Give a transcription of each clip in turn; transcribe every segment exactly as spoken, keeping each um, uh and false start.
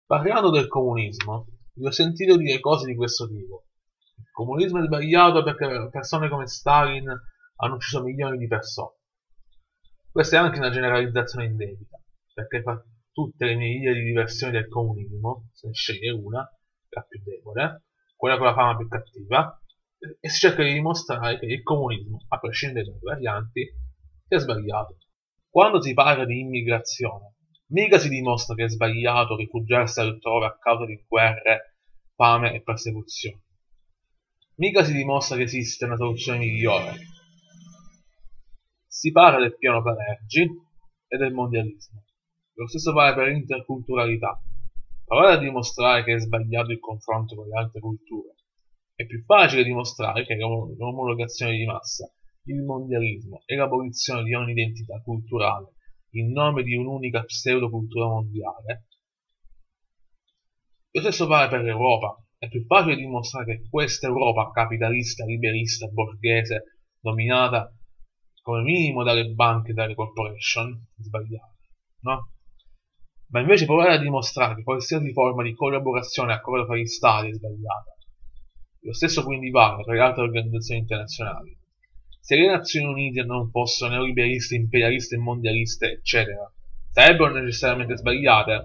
Parlando del comunismo, vi ho sentito dire cose di questo tipo. Il comunismo è sbagliato perché persone come Stalin hanno ucciso milioni di persone. Questa è anche una generalizzazione indebita, perché fra tutte le milioni di versioni del comunismo, se ne sceglie una, la più debole, quella con la fama più cattiva, e si cerca di dimostrare che il comunismo, a prescindere dalle varianti, sia sbagliato. Quando si parla di immigrazione, mica si dimostra che è sbagliato rifugiarsi altrove a causa di guerre, fame e persecuzioni. Mica si dimostra che esiste una soluzione migliore. Si parla del piano Palergi e del mondialismo. Lo stesso vale per l'interculturalità. Provare a dimostrare che è sbagliato il confronto con le altre culture. È più facile dimostrare che l'omologazione di massa, il mondialismo e l'abolizione di ogni identità culturale in nome di un'unica pseudocultura mondiale. Lo stesso vale per l'Europa. È più facile dimostrare che questa Europa capitalista, liberista, borghese, dominata come minimo dalle banche e dalle corporation, è sbagliata, no? Ma invece provare a dimostrare che qualsiasi forma di collaborazione e accordo fra gli stati è sbagliata. Lo stesso quindi vale per le altre organizzazioni internazionali. Se le Nazioni Unite non fossero neoliberiste, imperialiste e mondialiste, eccetera, sarebbero necessariamente sbagliate?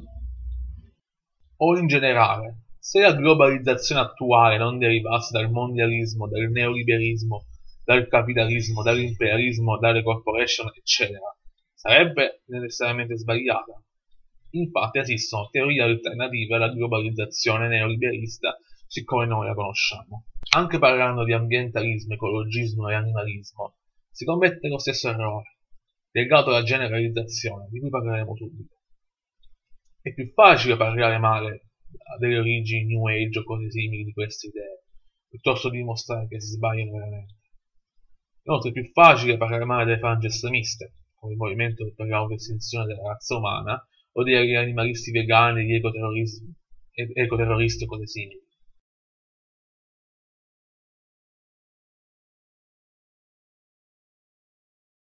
O in generale, se la globalizzazione attuale non derivasse dal mondialismo, dal neoliberismo, dal capitalismo, dall'imperialismo, dalle corporation, eccetera, sarebbe necessariamente sbagliata? Infatti esistono teorie alternative alla globalizzazione neoliberista siccome noi la conosciamo. Anche parlando di ambientalismo, ecologismo e animalismo, si commette lo stesso errore, legato alla generalizzazione, di cui parleremo subito. È più facile parlare male delle origini New Age o cose simili di queste idee, piuttosto di dimostrare che si sbagliano veramente. Inoltre è più facile parlare male delle frange estremiste, come il movimento per l'autoestinzione della razza umana, o degli animalisti vegani, degli ecoterroristi e cose simili.